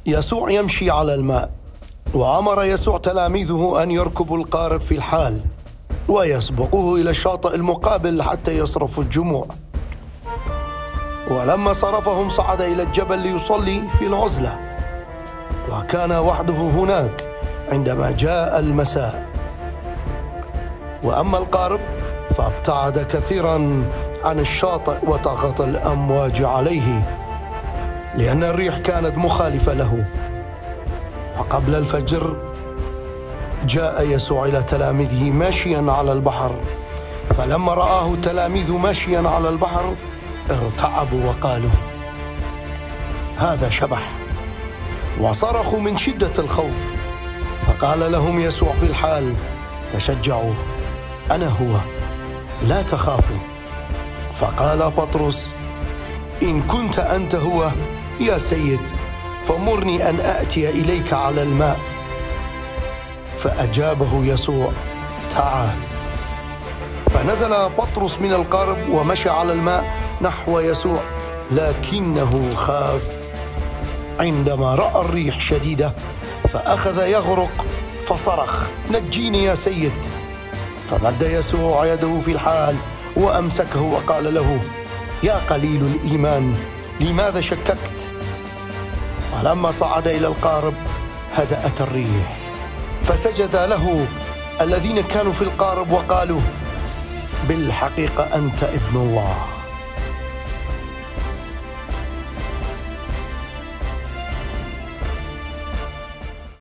يسوع يمشي على الماء، وأمر يسوع تلاميذه أن يركبوا القارب في الحال ويسبقوه إلى الشاطئ المقابل حتى يصرفوا الجموع. ولما صرفهم صعد إلى الجبل ليصلي في العزلة، وكان وحده هناك عندما جاء المساء. وأما القارب فابتعد كثيرا عن الشاطئ وطغت الأمواج عليه لأن الريح كانت مخالفة له. وقبل الفجر جاء يسوع إلى تلاميذه ماشيا على البحر، فلما رآه التلاميذ ماشيا على البحر ارتعبوا وقالوا: هذا شبح، وصرخوا من شدة الخوف. فقال لهم يسوع في الحال: تشجعوا، أنا هو، لا تخافوا. فقال بطرس: إن كنت أنت هو يا سيد، فمرني أن آتي إليك على الماء. فأجابه يسوع: تعال. فنزل بطرس من القارب ومشى على الماء نحو يسوع، لكنه خاف عندما رأى الريح شديدة، فأخذ يغرق فصرخ: نجيني يا سيد. فمد يسوع يده في الحال وأمسكه وقال له: يا قليل الإيمان، لماذا شككت؟ ولما صعد إلى القارب هدأت الريح، فسجد له الذين كانوا في القارب وقالوا: بالحقيقة أنت ابن الله.